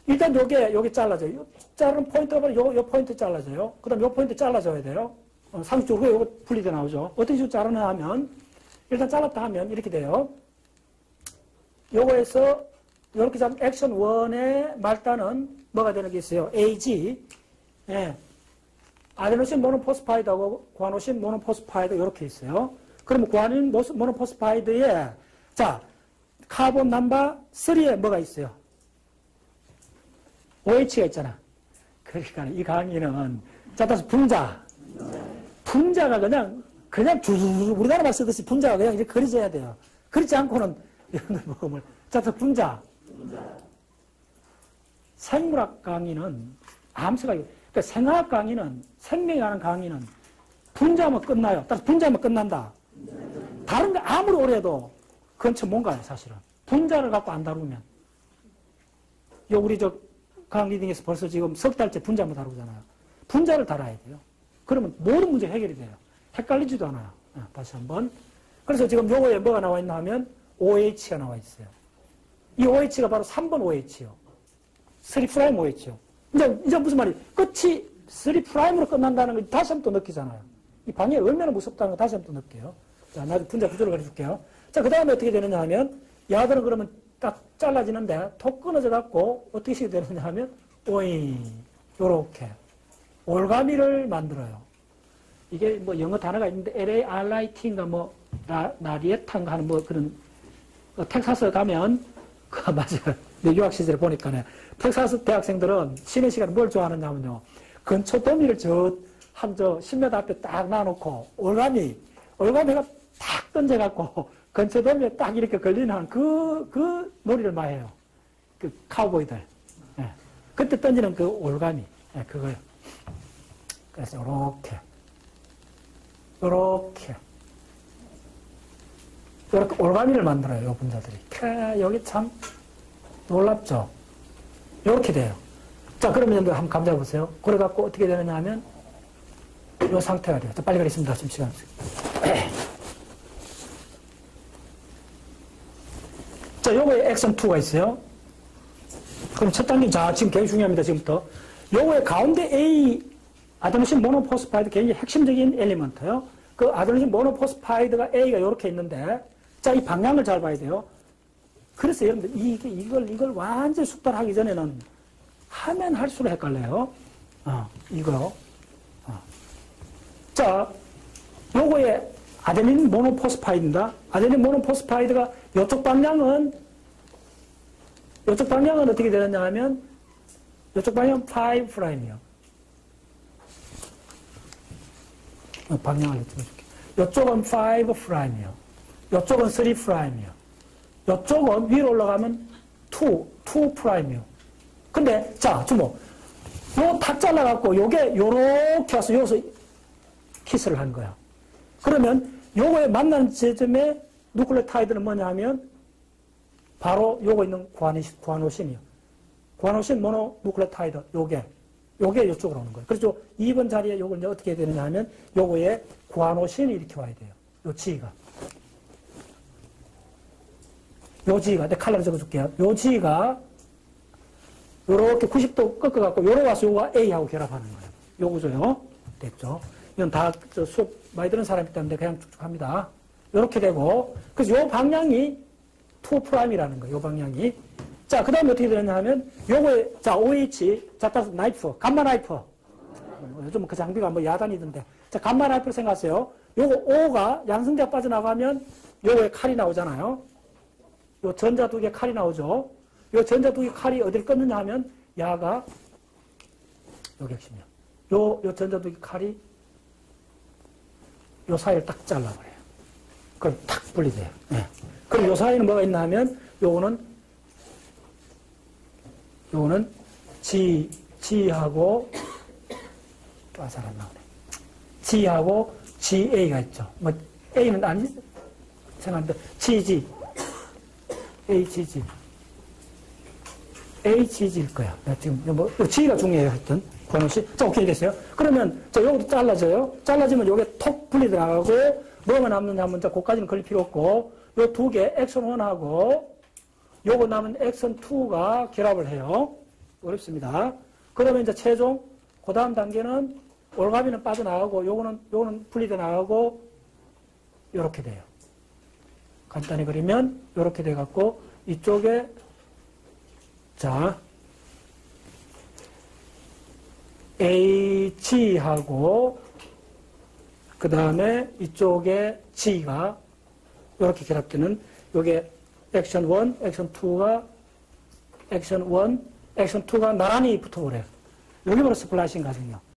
일단 여기 잘라져요. 자르는 포인트가 바로 요 포인트 잘라져요. 그 다음 요 포인트 잘라줘야 돼요. 상식적으로 요거 분리돼 나오죠. 어떤 식으로 자르냐 하면, 일단 잘랐다 하면 이렇게 돼요. 요거에서, 요렇게 잡으면 액션 1의 말단은 뭐가 되는 게 있어요? AG. 예. 아데노신 모노포스파이드하고 구아노신 모노포스파이드 이렇게 있어요. 그러면 구아닌 모노포스파이드에, 자, 카본 넘버 3에 뭐가 있어요? OH가 있잖아. 그러니까 이 강의는, 자, 따라서 분자가 그냥 주르르 우리나라만 쓰듯이 분자가 그냥 이제 그려져야 돼요. 그렇지 않고는 이런 걸 먹으면. 자, 따라서 분자. 생물학 강의는 암수가, 그러니까 생화학 강의는, 생명이 하는 강의는 분자하면 끝나요. 따라서 분자하면 끝난다. 다른 거 아무리 오래 해도 그건 뭔가요, 사실은. 분자를 갖고 안 다루면. 우리 강의 등에서 벌써 지금 석 달째 분자 한번 다루잖아요. 분자를 다뤄야 돼요. 그러면 모든 문제 해결이 돼요. 헷갈리지도 않아요. 다시 한번. 그래서 지금 요거에 뭐가 나와 있나 하면 OH가 나와 있어요. 이 OH가 바로 3번 OH요. 3' OH요. 이제 무슨 말이 끝이 3'으로 끝난다는 걸 다시 한번 또 느끼잖아요. 이 방해가 얼마나 무섭다는 걸 다시 한번 또 느껴요. 자, 나도 분자 구조를 가르쳐줄게요. 자, 그 다음에 어떻게 되느냐 하면 야들은 그러면 딱 잘라지는데 톡 끊어져 갖고 어떻게 식이 되느냐 하면 요렇게 올가미를 만들어요. 이게 뭐 영어 단어가 있는데 LARIT인가 뭐 나리에탄가 하는 뭐 그런 텍사스 가면 맞아요. 내 유학 시절에 보니까 텍사스 대학생들은 쉬는 시간에 뭘 좋아하느냐 하면요. 근처 도미를 저 10m 앞에 딱 놔놓고 올가미가 딱 던져갖고 근처 도미에 딱 이렇게 걸리는 그 놀이를 많이 해요. 그 카우보이들. 예. 그때 던지는 그 올가미. 예, 그거요. 그래서 요렇게 올가미를 만들어요, 요 분자들이. 여기 참 놀랍죠? 요렇게 돼요. 자, 그러면 한번 감잡아보세요. 그래갖고 어떻게 되느냐 하면, 요 상태가 돼요. 자, 빨리 가겠습니다. 지금 시간. 자, 요거에 액션 2가 있어요. 그럼 첫 단계, 자, 지금 굉장히 중요합니다. 지금부터. 요거에 가운데 A, 아데노신 모노포스파이드 굉장히 핵심적인 엘리먼트예요. 그 아데노신 모노포스파이드가 A가 요렇게 있는데, 자, 이 방향을 잘 봐야 돼요. 그래서 여러분들, 이걸 완전히 숙달하기 전에는 하면 할수록 헷갈려요. 이거. 자, 요거에 아데닌 모노포스파이드입니다. 아데닌 모노포스파이드가 요쪽 방향은 어떻게 되느냐 하면, 요쪽 방향은 5'이에요. 방향을 찍어줄게. 요쪽은 5'이에요. 요쪽은 3'이에요. 요쪽은 위로 올라가면 2'이에요. 근데, 자, 주목. 요 탁 잘라갖고, 요게 요렇게 와서 여기서 키스를 한 거야. 그러면, 요거에 만나는 지점에 누클레오타이드는 뭐냐 하면, 바로 요거 있는 구아노신이요. 구아노신 모노누클레오타이드, 요게 요쪽으로 오는 거예요. 그래서 2번 자리에 요걸 이제 어떻게 해야 되느냐 하면, 요거에 구아노신이 이렇게 와야 돼요. 요 G가. 요 G가, 내 칼라로 적어줄게요. 요 G가, 요렇게 90도 꺾어갖고, 요로 와서 요거 A하고 결합하는 거예요. 요 구조요. 됐죠? 이건 다 수업 많이 들은 사람이기 때문에 그냥 쭉쭉 합니다. 요렇게 되고, 그래서 요 방향이 2'이라는 거예요. 요 방향이. 자, 그 다음에 어떻게 되느냐 하면, 요거에, 자, OH, 자, 따라서 나이프, 감마 나이프. 요즘 그 장비가 뭐 야단이던데. 자, 감마 나이프를 생각하세요. 요거 O가 양성자 빠져나가면, 요거에 칼이 나오잖아요. 요 전자 두 개 칼이 나오죠. 요 전자 두 개 칼이 어디를 끊느냐 하면, 야가, 요게 핵심이야. 요 전자 두 개 칼이, 요 사이를 딱 잘라버려요. 그럼 탁 분리돼요. 네. 그럼 요 사이에는 뭐가 있나 하면, 요거는 G하고, 잘 안 나오네. G하고 GA가 있죠. 뭐, A는 아니, 생각하는데, GG. HG일 거야. 지금, 뭐, G가 중요해요. 하여튼. 번호시. 자, 오케이 됐어요. 그러면, 요것도 잘라져요. 잘라지면 요게 톡 분리 들어가고, 뭐가 남느냐 하면, 그거까지는 걸릴 필요 없고, 요 두 개, 액션 1하고, 요거 남은 액션 2가 결합을 해요. 어렵습니다. 그러면 이제 최종, 그 다음 단계는 올가미는 빠져나가고, 요거는 분리돼 나가고, 요렇게 돼요. 간단히 그리면, 요렇게 돼갖고, 이쪽에, 자, H하고, 그 다음에 이쪽에 G가 이렇게 결합되는, 요게 액션 1, 액션 2가, 액션 1, 액션 2가 나란히 붙어버려요. 여기 바로 스플라이싱 과정이요.